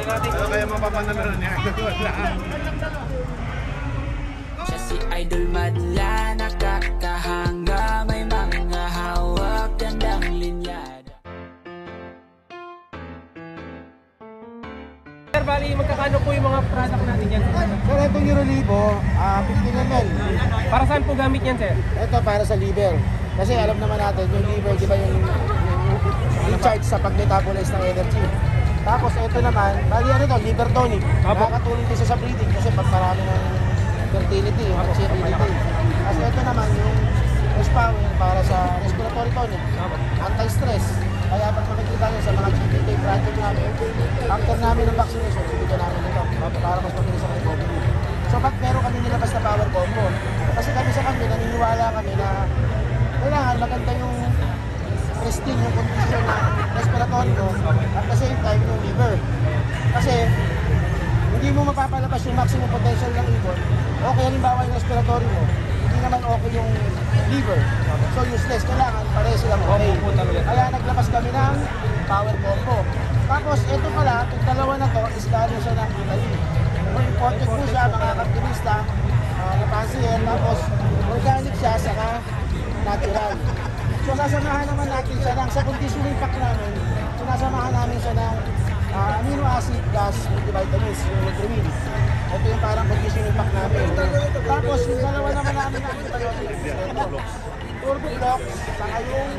natin. Ano kaya mapapanalo niya? Siya si Idol Madla, nakakahanga, may mga hawak, gandang linyada. Sir, bali, magkakano po yung mga product natin yan? Sir, itong Eurolibo, 15 ml. Para saan po gamit yan, sir? Ito para sa liver. Kasi alam naman natin, yung liver, di ba yung recharge sa pag-metabolize ng energy. Tapos ito naman, bali ano to, liver tonic. Nakakatulong din siya sa breathing kasi pag marami ng fertility, fertility. Tapos ito naman yung power para sa respiratory tonic, anti-stress. Kaya pag makikita nyo sa mga GPK project namin, after namin ng vaccination, bibigyan namin ito para mas mabilis ang recovery. So pag meron kami nilabas na power combo, kasi kami sa kami, naniniwala kami na kailangan maganda yung pristine yung condition ng respiratory mo at the same time yung liver. Kasi hindi mo mapapalabas yung maximum potential ng ibon. Okay, halimbawa yung respiratory mo, hindi naman okay yung liver. So useless, kailangan pareho silang okay. Kaya naglabas kami ng power combo. Tapos ito pala, itong dalawa na to, is galing siya ng Italy. Imported po siya, mga aktivista, napansin, tapos organic siya, saka natural. So sasamahan naman natin siya ng, sa conditioning pack namin, sinasamahan namin siya ng amino acid plus multivitamins, yung Nutrimil. Ito yung parang conditioning pack namin. Tapos yung dalawa naman namin na antibiotics, Turbo Block, saka yung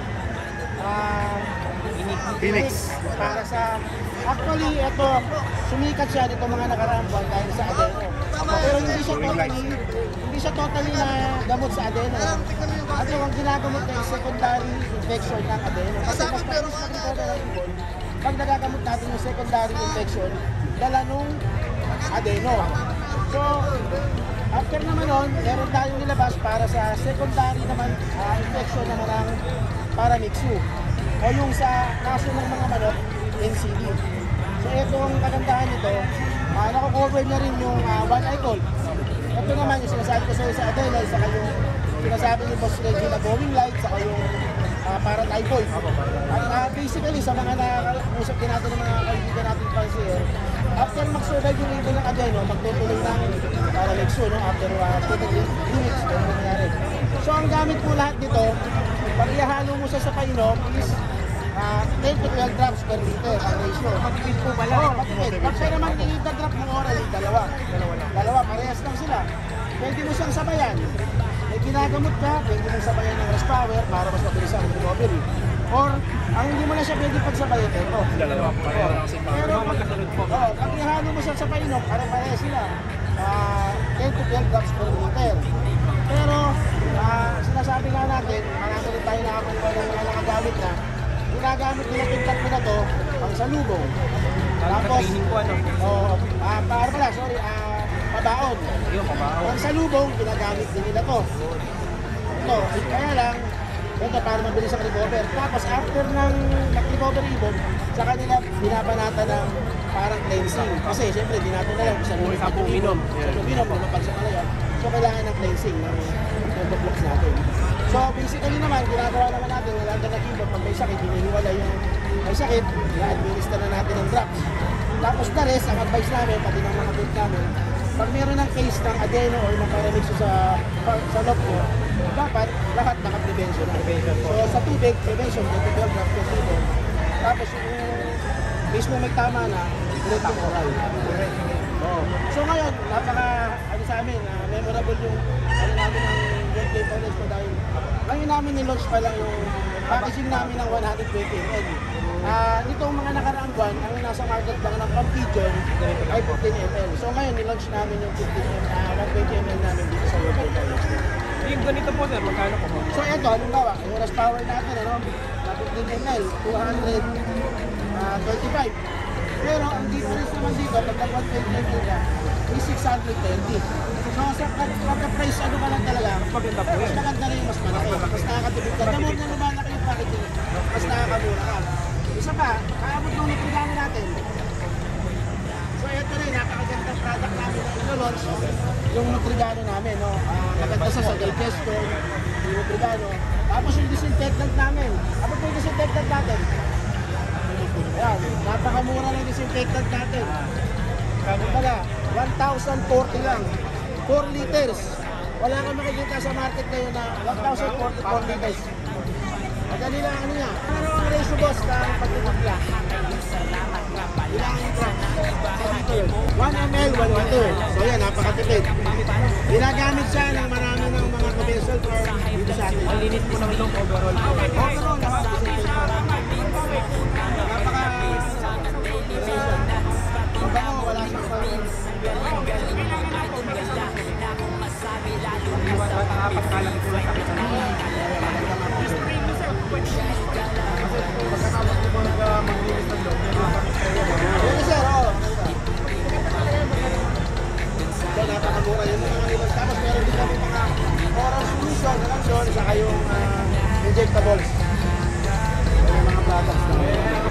Phoenix. Para sa, actually ito, sumikat siya dito mga nakaraang buwan dahil sa adeno. Pero hindi siya totally na gamot sa adeno. At yung ginagamot na yung secondary infection ng adeno. Kasi mas paris na dito na ng ibon, pag nagagamot natin yung secondary infection, dala nung adeno. So, after naman nun, meron tayong nilabas para sa secondary naman infection naman ng paramixu. O yung sa kaso ng mga manok, NCD. So, itong kagandahan nito, nako-cover niya rin yung one eye cold. Ito naman yung sinasabi ko sa adeno, saka yung sinasabi ni Boss Reggie na going light, saka yung para typhoid. At basically, sa mga nakausap din natin ng mga kaibigan natin pansier, after mag-survive yung ibon ng adeno, magtutuloy ng paramixu, no? After 2 minutes, kung nangyari. So, ang gamit po lahat nito, pag ihalo mo siya sa painom is 10 to 12 drops per liter ang ratio. Magpipid po pala. Oo, magpipid. Pag siya naman i-drop mo orally, dalawa, parehas lang sila. Pwede mo siyang sabayan. May ginagamot ka, pwede mo sabayan ng rest power para mas mabilis ang recovery. Or, ang hindi mo na siya pwede pagsabayan, ito. Dalawa. Pero pag ihalo mo siya sa painom, parehas sila. 10 to 12 drops per liter. Pero, sinasabi nga natin, marami rin tayo nakakuha ng mga nakagamit na, ginagamit nila yung tatlo na to, pang salubong. Tapos, pabaon. Pang salubong, ginagamit din nila to. Ito, kaya lang, ito para mabilis ang recover. Tapos, after ng nag-recover ibon, sa kanila, binabanata ng parang cleansing. Kasi, siyempre, di natin alam kung saan sa uminom. Sa uminom, lumapag sa kalayan. So, kailangan ng cleansing ng blocks natin. So, basically naman, ginagawa naman natin, wala ka nag-ibon, pag may sakit, hinihiwala yung may sakit, i-administer na natin ng drops. Tapos na rest, ang advice namin, pati ng mga booth namin, pag meron ng case ng adeno or ng paramixu sa loob mo, dapat lahat naka-prevention na. So, sa tubig, prevention, 12 drops per liter. Tapos, yung mismo may tama na, ulit yung oral. So ngayon, ano sa amin, memorable yung namin ng birthday college ko dahil ngayon namin nilaunch pa lang yung packaging namin ng 120 ml. Nitong mga nakaraang buwan, ang nasa market lang ng Pampigeon ay 15 ml. So ngayon, nilaunch namin yung 120 ml namin dito sa birthday college. Yung ganito po, sir, magkano po? So ito, halimbawa, yung rest power natin, 15 ml, 235. Pero ang difference naman dito, pag nag-120 ml ka, is 620. So sa pagka-price ano ka lang talaga, Maganda po mas yun. maganda rin yung mas malaki. Mas nakakatipid ka. The more na lumalaki yung packaging, mas nakakamura ka. Isa pa, kaabot ng Nutrigano natin. So ito rin, napakagandang product namin na ino-launch, yung Nutrigano namin. No? Maganda sa digestion, yung Nutrigano. Tapos yung disinfectant namin. Ano po yung disinfectant natin? Ayan, napakamura ng disinfectant. disinfectant natin. Kumbaga, 1,040 lang. 4 liters. Wala kang makikita sa market ngayon na 1,044 liters. Madali lang ano niya. Ano ang ratio boss ng pagtitimpla? Ilang liter? 1 ml, 1 liter. So yan, napakatipid. Ginagamit siya ng marami ng mga commercial farm dito sa atin. Ang linis po ng look overall po. Overall, napaka-disinfectant. Mabango, wala siyang Nakapagkalang po lang sa akin. Yes, sir, oo. So, napakamura yun mga nilog. Tapos meron din kami mga oral solution, reaction, saka yung injectables. Yung mga products na.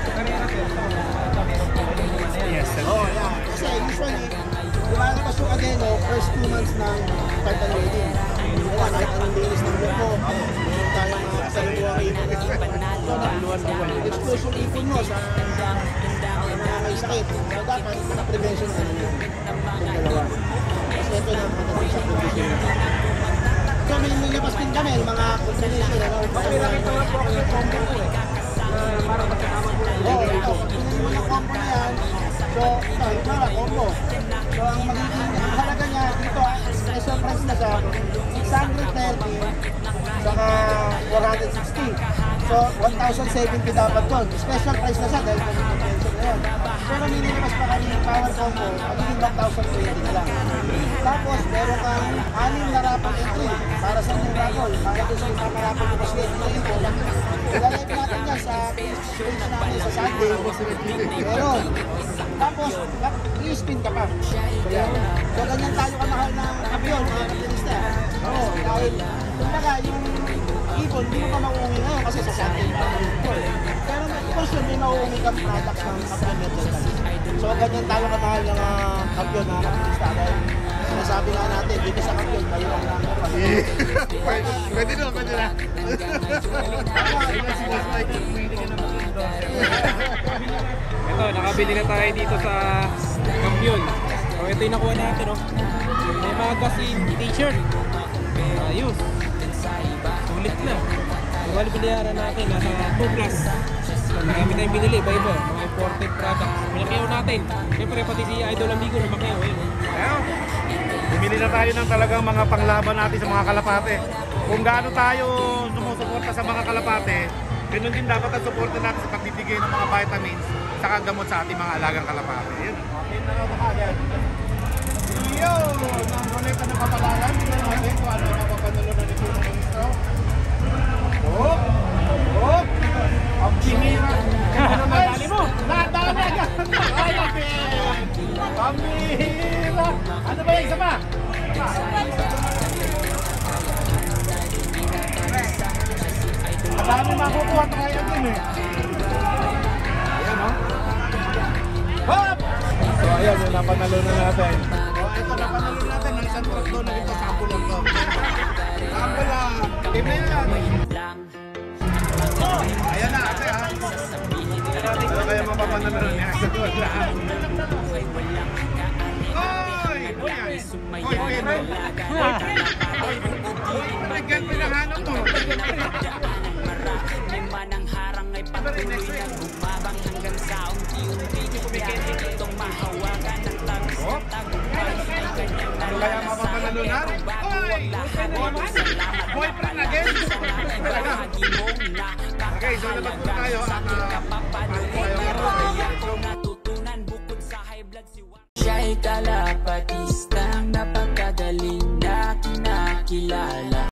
Yes, sir. Oo, yeah. Kasi usually, lumalabas yung adeno first 2 months ng start and waiting. Kaya kahit anong linis ng buhok mo, meron tayong mga kasalukuhang ipon. So, expose yung ipon mo sa mga may sakit. So, dapat prevention na yun. Yung dalawa. Kasi ito na matapos sa prevention. So, may nilabas din kami, mga combination. Kailangan ito lang po kasi combo po eh. Para magkakama po lang. Oo, ito. Pinili mo yung combo na yan. So, ito na, combo. So, ang magiging halaga niya dito, special price na siya, 630, saka 460. So, 1,070 dapat yun. Special price na siya dahil kami convention na yun. Pero nililabas pa kami yung power combo, magiging 1,020 na lang. Tapos, meron kang 6 na rapid entry para sa inyong raffle. Para doon sa mga rapid ko kasi ito. Ilalive natin yan sa page namin sa Sunday. Meron. Tapos, i-spin ka pa. So, yan. So, ganyan tayo kamahal ng kampiyon, mga kapilista. Oo, dahil, kumbaga, yung ibon, hindi mo pa mauungi ngayon kasi sa Sunday pa. Pero, of course, may mauungi kang products ng kampiyon metal. So, ganyan tayo kamahal ng kampiyon, mga kapilista. Dahil, sinasabi nga natin, dito sa kampiyon, kayo ang number 1. Pwede na, pwede na. Ito, nakabili na tayo dito sa Kampiyon. So, ito yung nakuha natin, no? May magazine t-shirt. Ayos. Sulit na. So, wala binayaran natin, nasa 2 plus. So, marami tayong binili, iba-iba. Mga imported products. Pinakyaw natin. Siyempre, pati si Idol Amigo na makyaw. Ayun. Bumili na tayo ng talagang mga panglaban natin sa mga kalapate. Kung gaano tayo sumusuporta sa mga kalapate, ganun din dapat ang suporta natin sa pagbibigay ng mga vitamins sa gamot sa ating mga alagang kalapate. Yun. Okay na ako agad. Yo! Nang kolekta ng kapalaran, tingnan natin kung ano ang mapapanalo na nito ng ministro. Hop! Hop! Ang pinira! Ano nadali mo? Nadali agad! Ay, pamira! Ano ba yung isa pa? Madami makukuha tayo din eh. Ayan o. Hop! So, ayan, yung napanalo na natin. Ito napanalo natin ng isang truck doon na ito sa Apple lang to. Apple lang. Team na yan. Ayan na ate ha. Ano kaya mapapanalo niya? Oy! Oy, Pino! May ganti ng hanap to. Man ang harang ay patuloy na bumabang hanggang sa unti-unti kaya itong mahawakan ng tagumpay ay kanyang Ano kaya mapapanalo na? Oy! Boyfriend again? Okay, so labas po tayo. Siya'y kalapatista.